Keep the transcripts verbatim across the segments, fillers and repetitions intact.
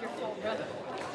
your fault, brother.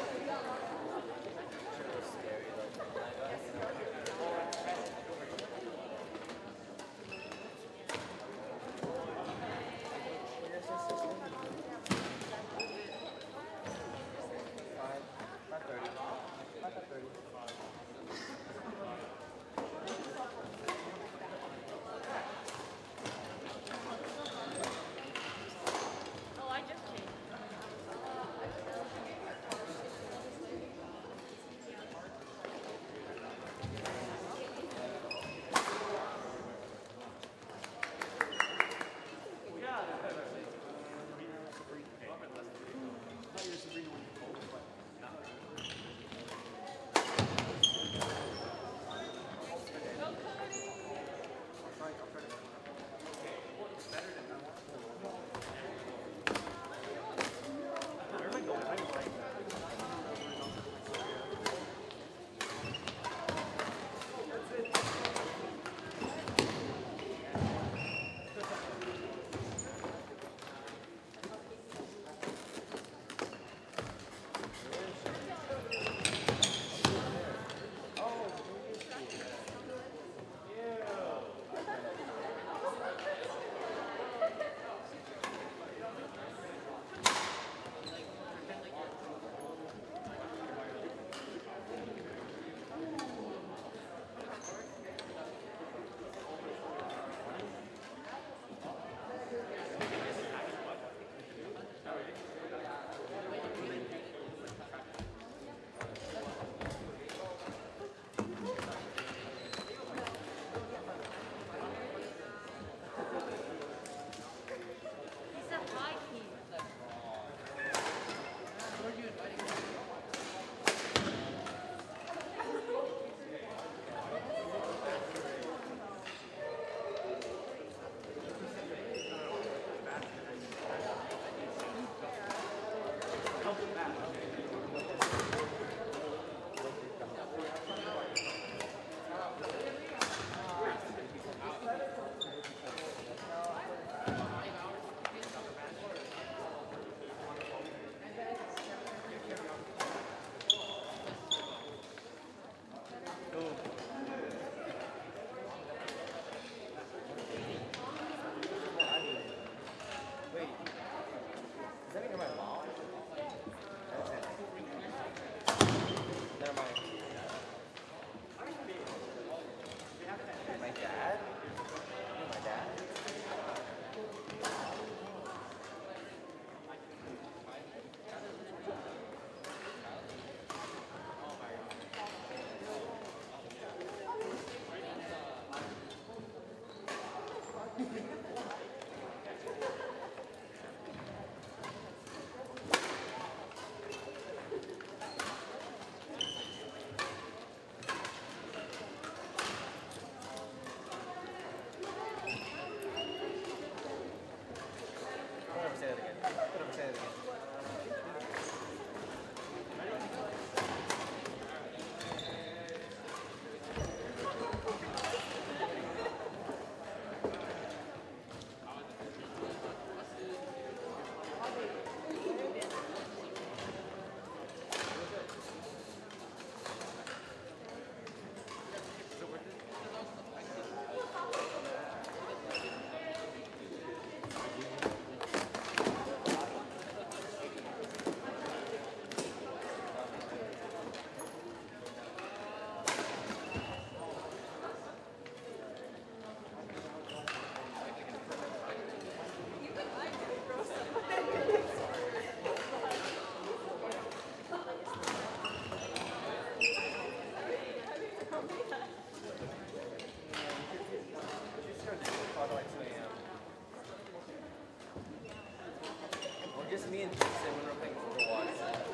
me and Jason when we were playing Overwatch.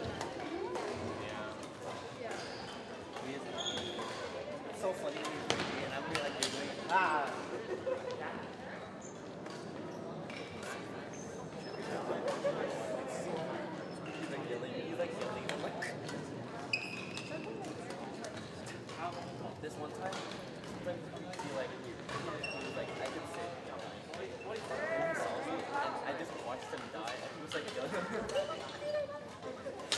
Yeah. It's so funny when you're doing it, and I'm really like, you're doing it. Ah! He's like yelling, he's like yelling, and I'm like... This one time, sometimes he like, he was like, I could sit. What he saw me, and I just watched him die, and he was like yelling.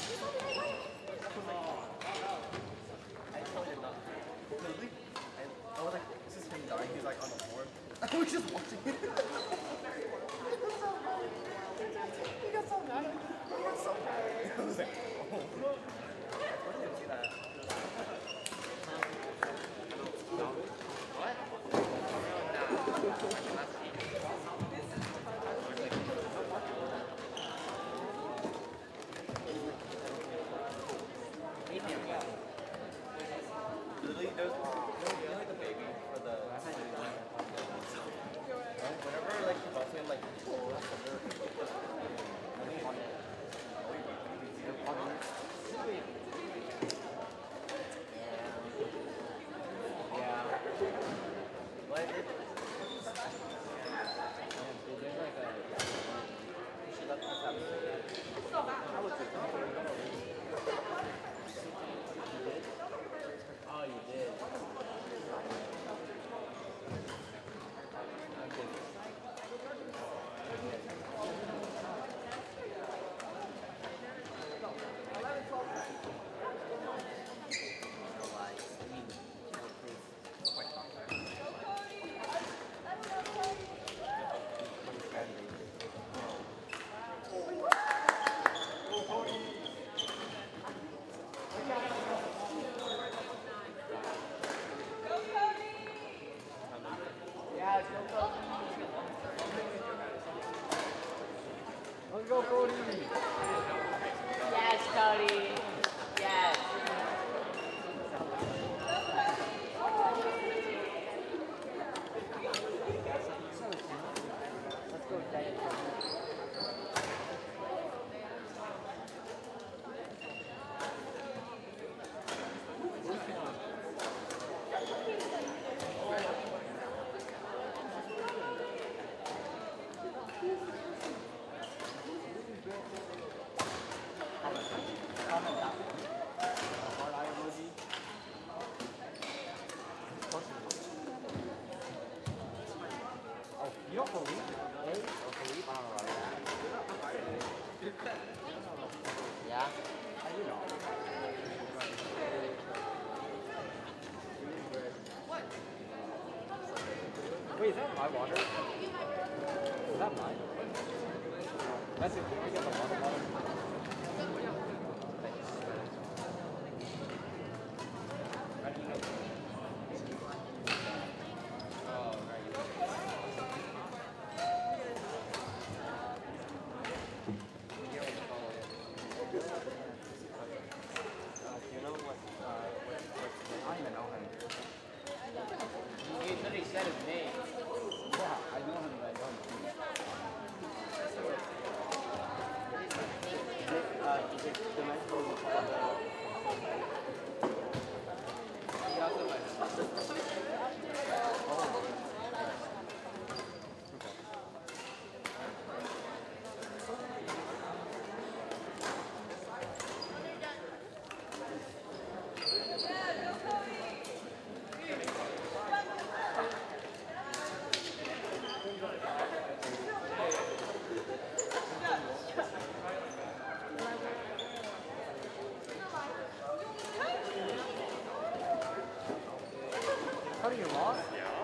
go, Cody. Yes, Cody. Yes. Let's go, Diet Coke. You don't believe it, eh? Or believe on Yeah? How do you know? Wait, is that my water? Is that mine? That's it. Can we get the water bottle? I don't even know him. You literally said his name. Yeah, I know him, but I don't know him. Uh, is it the nice little He also might How do you lost?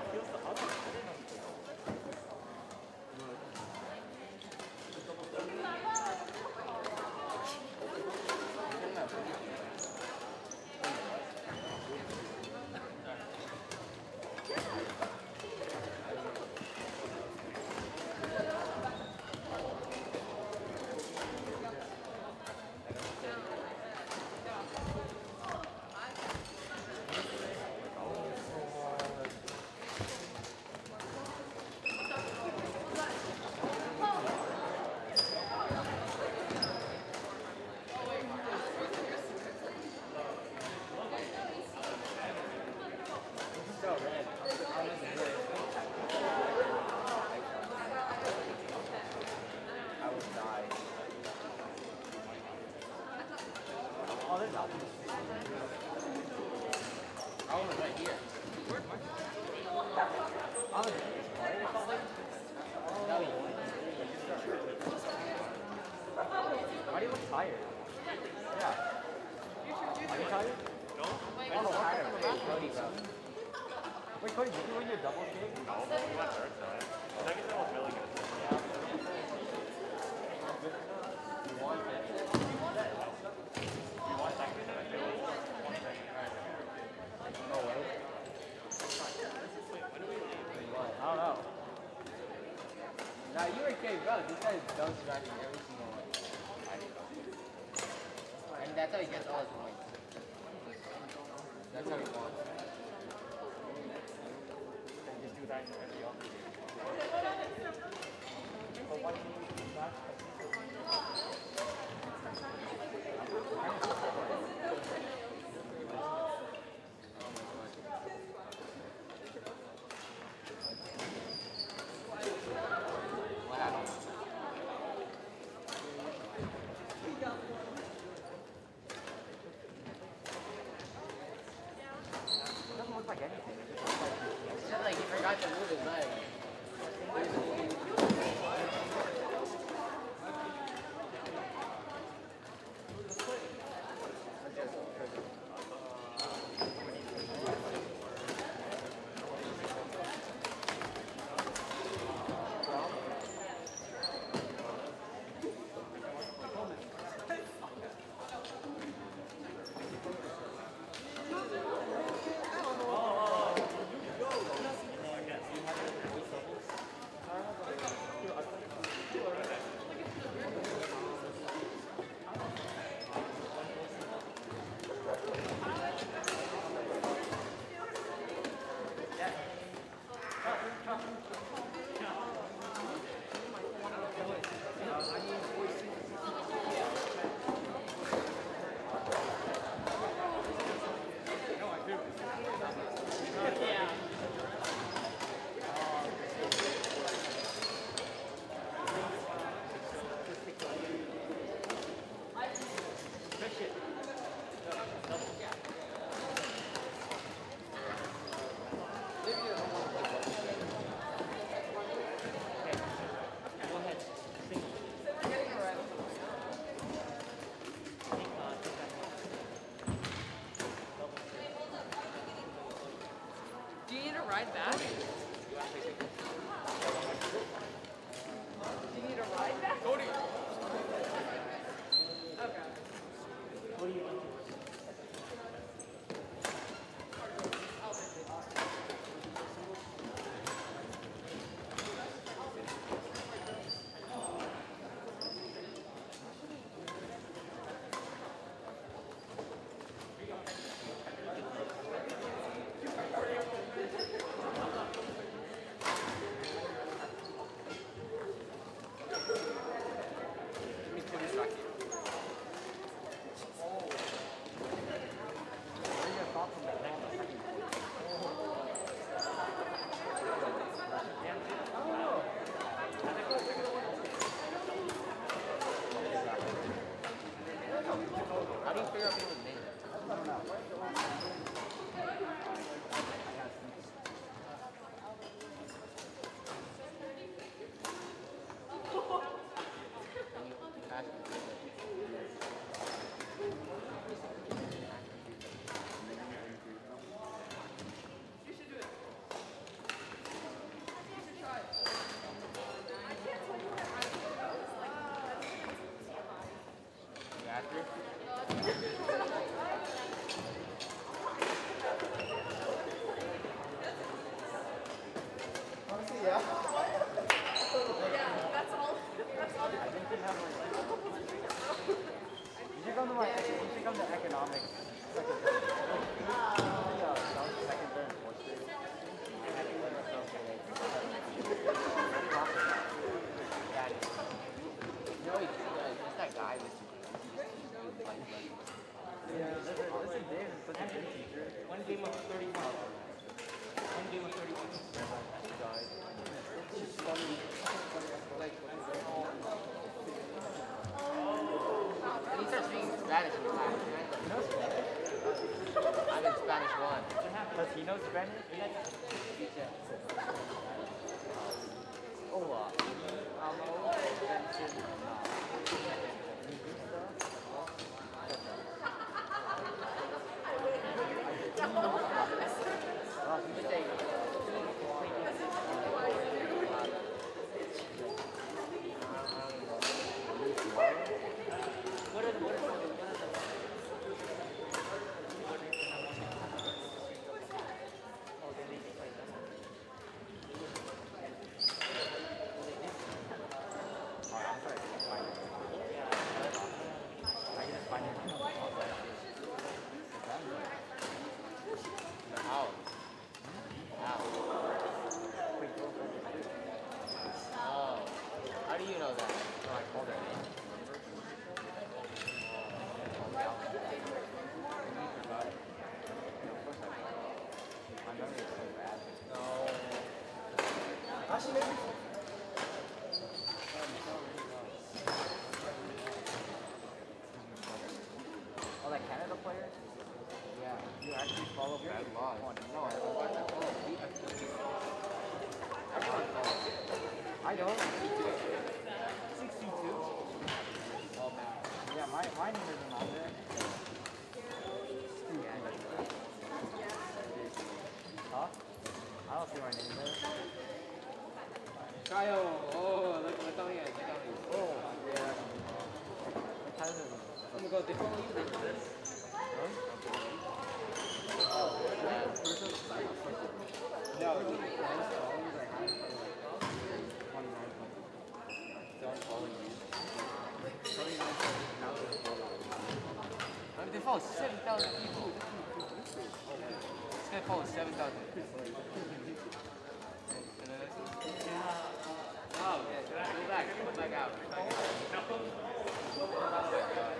Oh, there's nothing. Oh, it's right here. I'm a display or something? No, he- Why do you look tired? Yeah. Are you tired? No? I'm tired. Cody, bro. Wait, Cody, did you win your double kick? No, but we went third time. Second time was really good. You won. You won second time, I feel like one second. No way. Wait, when do we leave? I don't know. Now you were K, bro. This guy is dunk scratching every single one. And that's how he gets all his points. That's how he wants. Just do that to every other game. But why can't you do that? What happened? It doesn't look like anything. It just looks like It's just like he forgot to move his leg. Kyle, oh, look, look on here, look on here. Oh, yeah. I'm gonna go different. No, dude. Don't follow you. I mean, they follow seven thousand people. This guy follows seven thousand. Oh, yeah. Go back. Go back out. Go back out.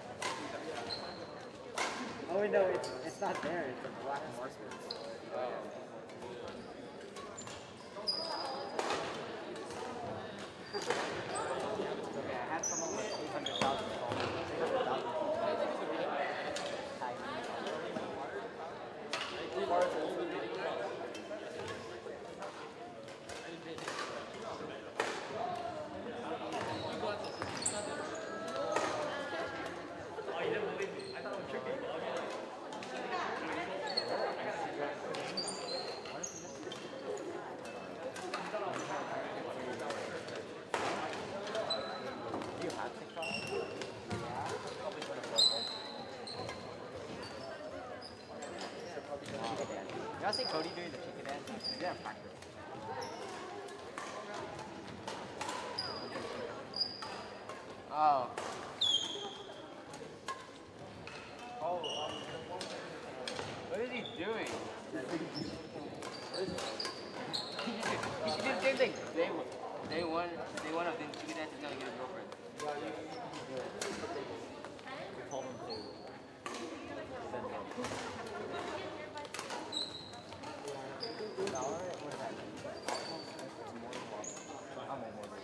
Oh wait, no, it's, it's not there. It's a black marker. Oh. Okay, I had someone with eight hundred thousand followers. eight hundred thousand You all see Cody doing the chicken dance? He's gonna practice. Oh. Oh, um, What is he doing? He should do the same thing. Day one, day one, day one of the chicken dance is gonna get a girlfriend. yeah, you, you do it. We told him to send him. Dollar? What is that? I'm in more.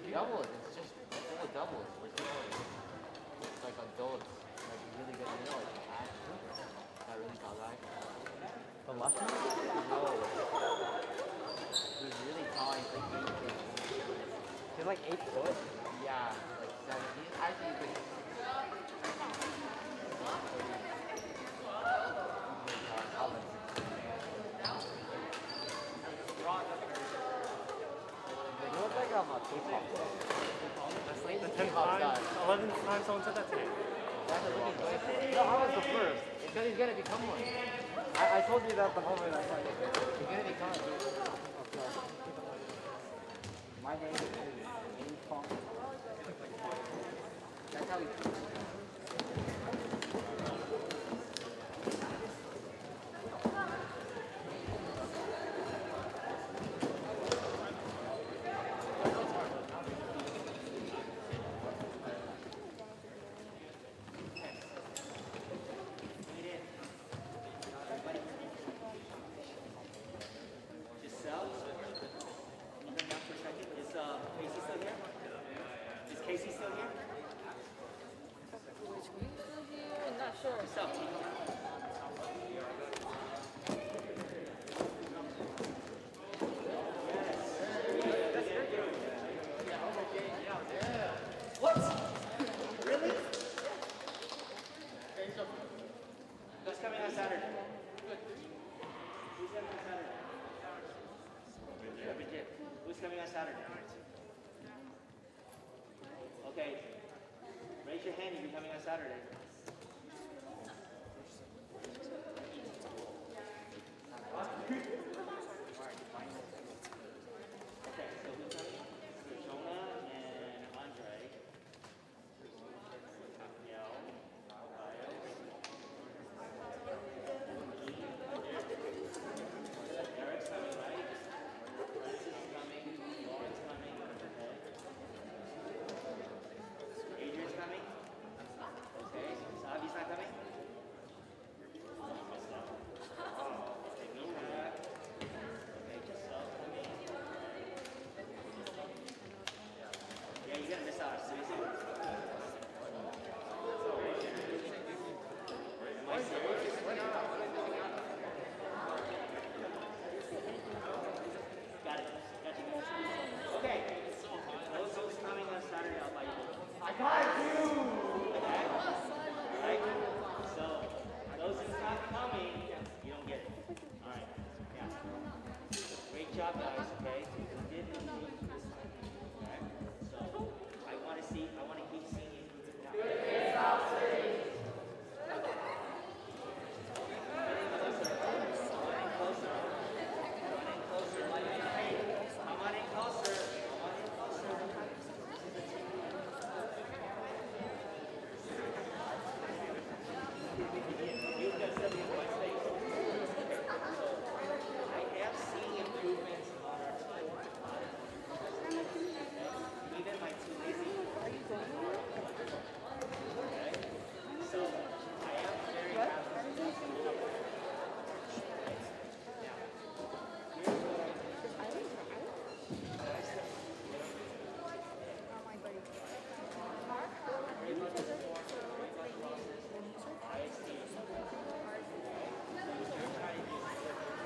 doubles. It's just it's only doubles. It's it's like adults, like really good meal, like Ash. That really tall guy. The last one? No. He's really tall. He's like eight feet. He's like eight foot. Yeah, like seven. He's actually like. You look like I'm a K-pop. That's like the tenth time, eleventh time someone said that to me. That's a looking good. No, I was the first. It's because he's gonna become one. I, I told you that the moment I saw you. He's gonna become one. My name is Amy Fong. That's how he. Giselle, you come down for a second. Is uh, Casey still here? Is Casey still here? Which we still here? I'm not sure. Giselle, can you come down? What? Really? Who's coming on Saturday? Who's coming on Saturday? Legit. Who's coming on Saturday? Okay. Raise your hand if you're coming on Saturday. Okay, so who's coming? Jonah and Andre. Danielle. Eric's coming, right? Francis is coming. Lauren's coming. Okay. Adrian's coming. Okay. Savi's not coming? Oh, okay. Mika. Okay, Giselle's coming. Yeah, you're gonna miss out. Seriously? Am I serious? Got it. Got you. Okay. Those who's coming on Saturday, I'll buy you. I got you! Okay? Right? So, those who's not coming, you don't get it. Alright. Yeah. Great job, guys, okay?